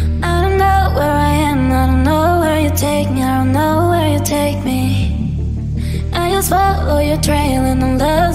I don't know where I am, I don't know where you take me, I don't know where you take me. I just follow your trail and I'm loving